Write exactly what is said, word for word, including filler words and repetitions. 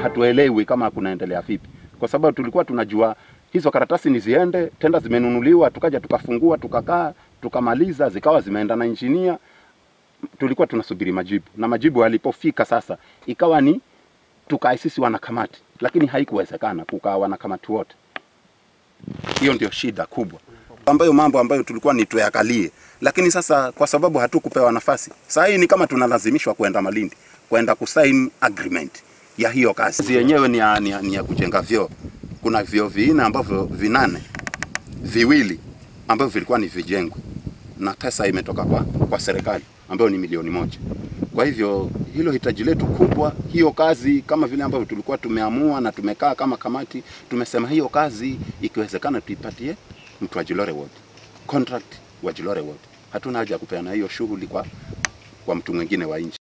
hatuelewi kama kunaendelea vipi, kwa sababu tulikuwa tunajua hizo karatasi ni ziende, tenda zimenunuliwa, tukaja tukafungua, tukakaa, tukamaliza, zikawa zimeenda na engineer. Tulikuwa tunasubiri majibu, na majibu alipofika sasa ikawa ni tukae sisi wanakamati, lakini haikuwezekana kukaa wanakamati wote. Hiyo ndio shida kubwa ambayo mambo ambayo tulikuwa ni tuyakalie, lakini sasa kwa sababu hatukupewa nafasi, sasa hii ni kama tunalazimishwa kwenda Malindi kwenda kusign agreement ya hiyo kazi. Yenyewe ni ya, ni ya, ni ya kujenga vyoo. Kuna vyoo vinne ambavyo vinane, viwili ambavyo vilikuwa ni vijengwe na pesa imetoka kwa kwa serikali ambayo ni milioni moja. Kwa hivyo hilo hitaji letu kubwa, hiyo kazi kama vile ambavyo tulikuwa tumeamua na tumekaa kama kamati, tumesema hiyo kazi ikiwezekana tuipatie mtu wa Jilore Ward, contract wa Jilore Ward. Hatuna haja kupeana hiyo shughuli kwa kwa mtu mwingine wa nje.